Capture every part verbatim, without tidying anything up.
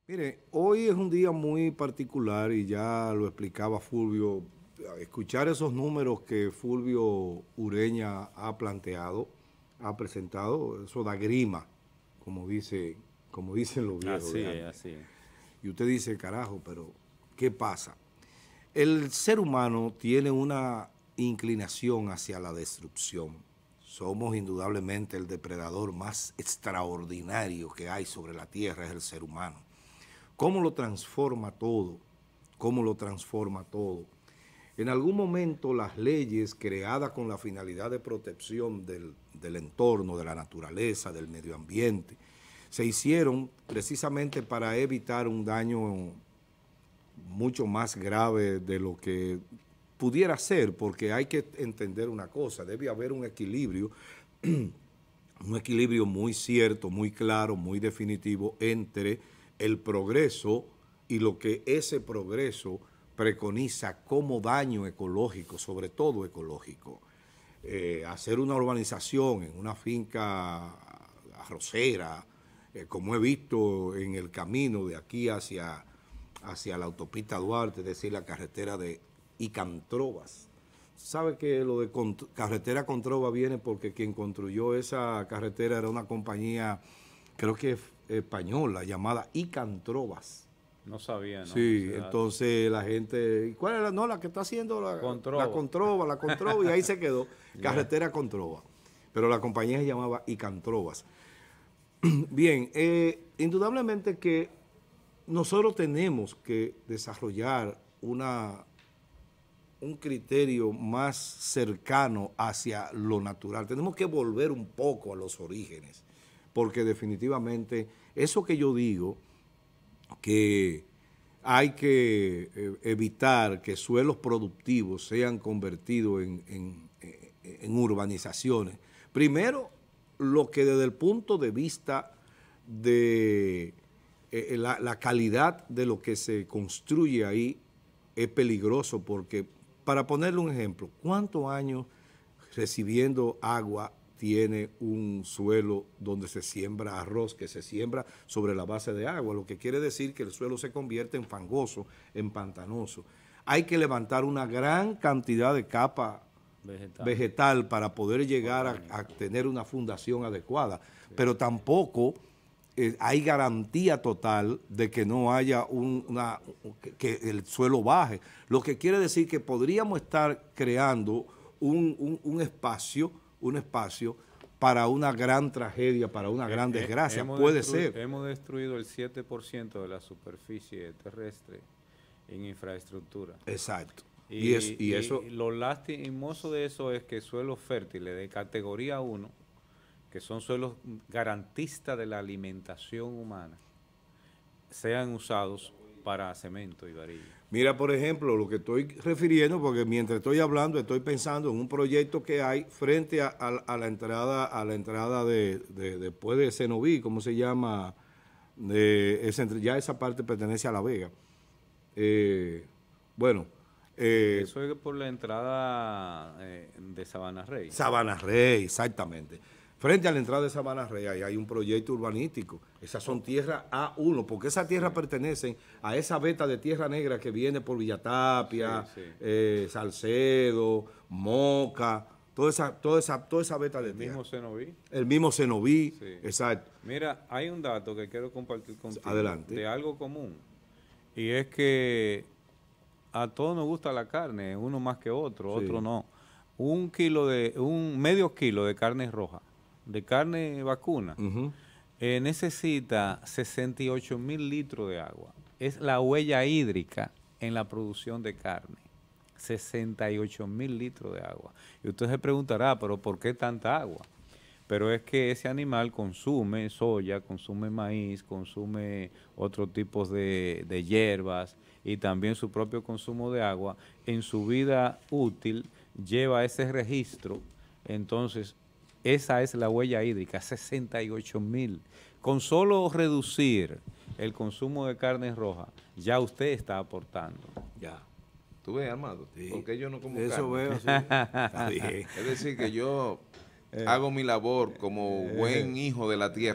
Mire, hoy es un día muy particular y ya lo explicaba Fulvio. Escuchar esos números que Fulvio Ureña ha planteado, ha presentado, eso da grima, como dice, como dicen los viejos Así de es, antes. así es. Y usted dice, carajo, pero ¿qué pasa? El ser humano tiene una inclinación hacia la destrucción. Somos indudablemente el depredador más extraordinario que hay sobre la tierra, es el ser humano. ¿Cómo lo transforma todo? ¿Cómo lo transforma todo? En algún momento las leyes creadas con la finalidad de protección del, del entorno, de la naturaleza, del medio ambiente, se hicieron precisamente para evitar un daño mucho más grave de lo que pudiera ser, porque hay que entender una cosa, debe haber un equilibrio, un equilibrio muy cierto, muy claro, muy definitivo entre el progreso y lo que ese progreso preconiza como daño ecológico, sobre todo ecológico. Eh, hacer una urbanización en una finca arrocera, eh, como he visto en el camino de aquí hacia, hacia la autopista Duarte, es decir, la carretera de Icantrobas. ¿Sabe que lo de Cont- carretera Controva viene porque quien construyó esa carretera era una compañía, creo que española, llamada Icantrobas? No sabía, ¿no? Sí, Ese dato. entonces la gente, ¿y cuál es la? No, la que está haciendo la, la Controva. Controva, la Controva, y ahí se quedó, Ya. carretera Controva. Pero la compañía se llamaba Icantrobas. Bien, eh, indudablemente que nosotros tenemos que desarrollar una, un criterio más cercano hacia lo natural. Tenemos que volver un poco a los orígenes, porque definitivamente eso que yo digo, que hay que eh, evitar que suelos productivos sean convertidos en, en, en urbanizaciones. Primero, lo que desde el punto de vista de eh, la, la calidad de lo que se construye ahí es peligroso, porque, para ponerle un ejemplo, ¿cuántos años recibiendo agua tiene un suelo donde se siembra arroz, que se siembra sobre la base de agua? Lo que quiere decir que el suelo se convierte en fangoso, en pantanoso. Hay que levantar una gran cantidad de capa Vegetal. vegetal para poder llegar a, a tener una fundación adecuada, sí. Pero tampoco eh, hay garantía total de que no haya un, una, que, que el suelo baje, lo que quiere decir que podríamos estar creando un, un, un espacio, un espacio para una gran tragedia, para una gran Eh, eh, desgracia, hemos puede destru- ser. Hemos destruido el siete por ciento de la superficie terrestre en infraestructura. Exacto. Y, Y, es, y y eso... lo lastimoso de eso es que suelos fértiles de categoría uno, que son suelos garantistas de la alimentación humana, sean usados para cemento y varilla. Mira, por ejemplo, lo que estoy refiriendo, porque mientras estoy hablando estoy pensando en un proyecto que hay frente a, a, a la entrada, a la entrada de, de después de Cenoví, ¿cómo se llama? De, ese, ya esa parte pertenece a La Vega. Eh, bueno. Eh, Eso es por la entrada eh, de Sabana Rey. Sabana Rey, exactamente. Frente a la entrada de Sabana Rey ahí hay un proyecto urbanístico. Esas son tierras A uno, porque esas tierras pertenecen a esa veta de tierra negra que viene por Villatapia, sí, sí. Eh, Salcedo, Moca, toda esa, toda esa, toda esa veta de El tierra. mismo Cenoví. El mismo Cenoví, sí. Exacto. Mira, hay un dato que quiero compartir contigo. Adelante. De algo común. Y es que a todos nos gusta la carne, uno más que otro, sí. Otro no. Un kilo de, un medio kilo de carne roja, de carne vacuna, uh-huh. eh, necesita sesenta y ocho mil litros de agua. Es la huella hídrica en la producción de carne. sesenta y ocho mil litros de agua. Y usted se preguntará, ¿pero por qué tanta agua? Pero es que ese animal consume soya, consume maíz, consume otros tipos de, de hierbas y también su propio consumo de agua. En su vida útil lleva ese registro, entonces esa es la huella hídrica, sesenta y ocho mil. Con solo reducir el consumo de carne roja, ya usted está aportando. Ya. ¿Tú ves, Amado? Sí. Porque yo no como Eso carne. veo, sí. Está bien. Es decir, que yo... Eh, hago mi labor como eh, buen hijo de la tierra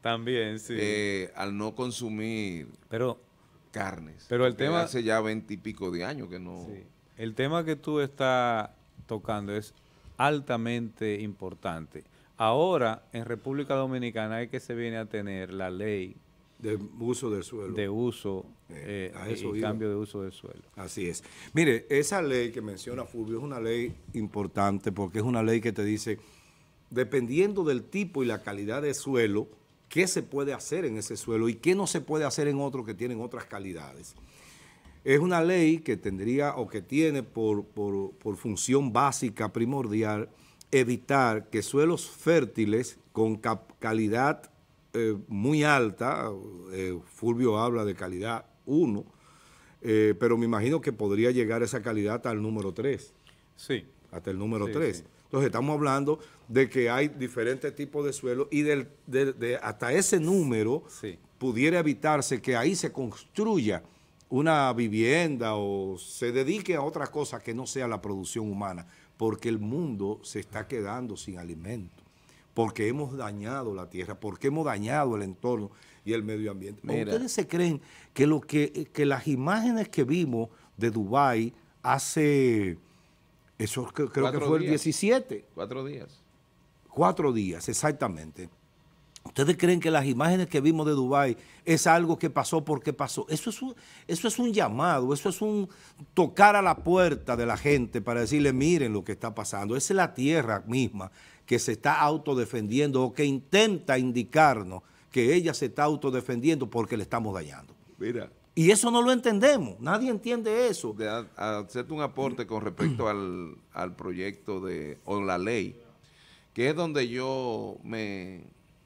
También, sí. Eh, al no consumir pero, carnes. Pero el tema... Hace ya veintipico de años que no... Sí. El tema que tú estás tocando es altamente importante. Ahora, en República Dominicana es que se viene a tener la ley de uso del suelo. De uso eh, a eso y iba. cambio de uso del suelo. Así es. Mire, esa ley que menciona Fulvio es una ley importante porque es una ley que te dice, dependiendo del tipo y la calidad de suelo, qué se puede hacer en ese suelo y qué no se puede hacer en otro que tienen otras calidades. Es una ley que tendría o que tiene por, por, por función básica, primordial, evitar que suelos fértiles con calidad eh, muy alta, eh, Fulvio habla de calidad uno, eh, pero me imagino que podría llegar esa calidad hasta el número tres. Sí. Hasta el número sí, tres. Sí. Entonces estamos hablando de que hay diferentes tipos de suelo y del, de, de hasta ese número sí. pudiera evitarse que ahí se construya una vivienda o se dedique a otra cosa que no sea la producción humana, porque el mundo se está quedando sin alimento, porque hemos dañado la tierra, porque hemos dañado el entorno y el medio ambiente. Mira. ¿Ustedes se creen que, lo que, que las imágenes que vimos de Dubái hace, eso creo que fue el diecisiete? Cuatro días. Cuatro días, exactamente. ¿Ustedes creen que las imágenes que vimos de Dubái es algo que pasó porque pasó? Eso es un, eso es un llamado, eso es un tocar a la puerta de la gente para decirle, miren lo que está pasando. Esa es la tierra misma que se está autodefendiendo o que intenta indicarnos que ella se está autodefendiendo porque le estamos dañando. Mira. Y eso no lo entendemos, nadie entiende eso. De a, a hacerte un aporte con respecto al, al proyecto de, o la ley, que es donde yo me...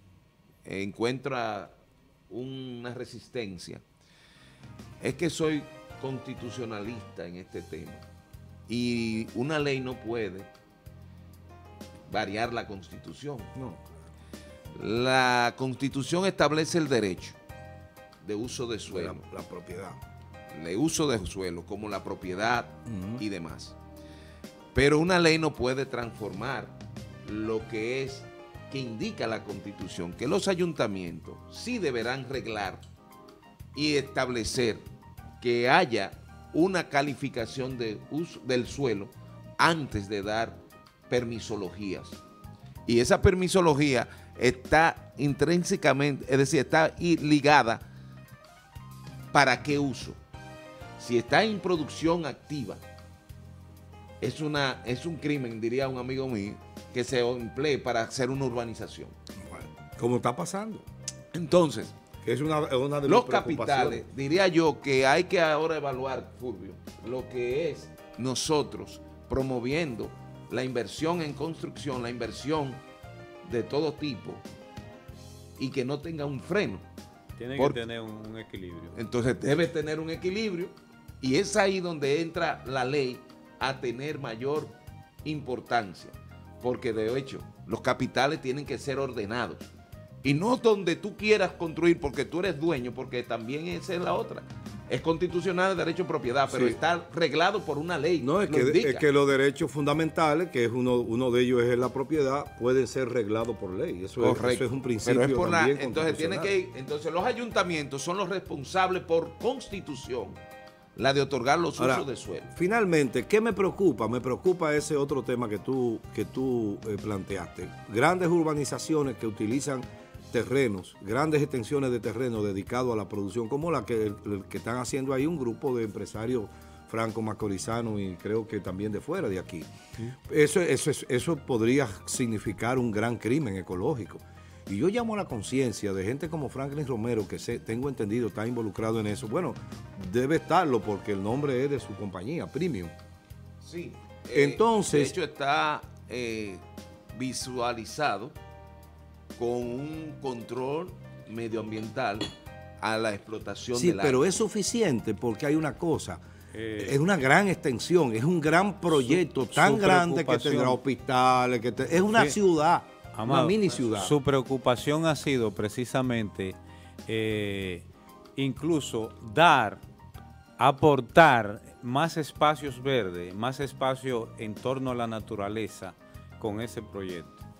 encuentra una resistencia, es que soy constitucionalista en este tema y una ley no puede variar la Constitución. No. La Constitución establece el derecho de uso de suelo, la, la propiedad, de uso de suelo como la propiedad uh-huh. y demás, pero una ley no puede transformar lo que es que indica la Constitución, que los ayuntamientos sí deberán reglar y establecer que haya una calificación de uso del suelo antes de dar permisologías. Y esa permisología está intrínsecamente, es decir, está ligada para qué uso. Si está en producción activa, es, una, es un crimen, diría un amigo mío, que se emplee para hacer una urbanización. Bueno, como está pasando. Entonces, es una, una de los capitales, diría yo que hay que ahora evaluar, Fulvio, lo que es nosotros promoviendo la inversión en construcción, la inversión de todo tipo y que no tenga un freno. Tiene que tener un, un equilibrio. Entonces debe tener un equilibrio y es ahí donde entra la ley a tener mayor importancia. Porque de hecho, los capitales tienen que ser ordenados. Y no donde tú quieras construir porque tú eres dueño, porque también esa es la otra. Es constitucional el derecho de propiedad, pero sí. está reglado por una ley. No, es que, es que los derechos fundamentales, que es uno, uno de ellos es la propiedad, pueden ser reglados por ley. Eso, es, eso es un principio pero es por también la, entonces, tiene que, entonces los ayuntamientos son los responsables por constitución, la de otorgar los Ahora, usos de suelo. Finalmente, ¿qué me preocupa? Me preocupa ese otro tema que tú, que tú eh, planteaste. Grandes urbanizaciones que utilizan terrenos, grandes extensiones de terreno dedicados a la producción, como la que, el, que están haciendo ahí un grupo de empresarios franco-macorizanos y creo que también de fuera de aquí. Sí. Eso, eso, eso podría significar un gran crimen ecológico. Y yo llamo a la conciencia de gente como Franklin Romero, que sé, tengo entendido está involucrado en eso. Bueno, debe estarlo porque el nombre es de su compañía, Premium. Sí. Entonces, eh, de hecho está eh, visualizado con un control medioambiental a la explotación sí, del pero agua. Es suficiente porque hay una cosa, eh, es una gran extensión, es un gran proyecto su, tan su grande que tendrá hospitales, que te, es una sí. ciudad, Amado, una mini ciudad. Su preocupación ha sido precisamente eh, incluso dar, aportar más espacios verdes, más espacio en torno a la naturaleza con ese proyecto.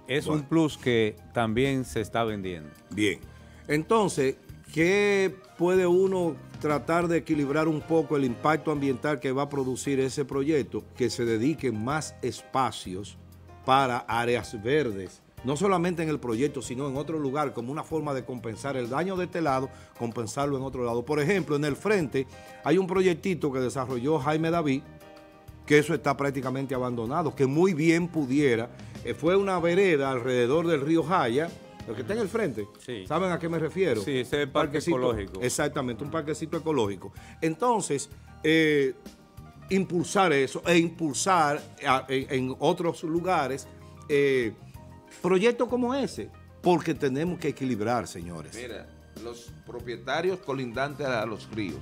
es Bueno. un plus que también se está vendiendo. Bien. Entonces, ¿qué puede uno tratar de equilibrar un poco el impacto ambiental que va a producir ese proyecto? Que se dediquen más espacios para áreas verdes, no solamente en el proyecto, sino en otro lugar, como una forma de compensar el daño de este lado, compensarlo en otro lado. Por ejemplo, en el frente hay un proyectito que desarrolló Jaime David, que eso está prácticamente abandonado, que muy bien pudiera, eh, fue una vereda alrededor del río Jaya, el que está en el frente. Sí. ¿Saben a qué me refiero? Sí, ese es el parque Parquecito, ecológico. Exactamente, un parquecito ecológico. Entonces, eh, impulsar eso e impulsar a, en, en otros lugares eh, proyectos como ese, porque tenemos que equilibrar, señores. Mira, los propietarios colindantes a los ríos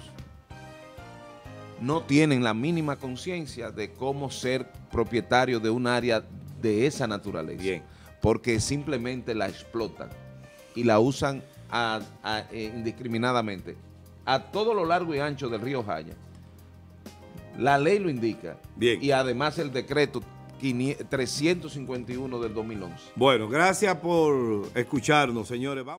no tienen la mínima conciencia de cómo ser propietario de un área de esa naturaleza. Bien. Porque simplemente la explotan y la usan a, a, eh, indiscriminadamente a todo lo largo y ancho del río Jaya. La ley lo indica. Bien. Y además el decreto trescientos cincuenta y uno del dos mil once. Bueno, gracias por escucharnos, señores. Vamos.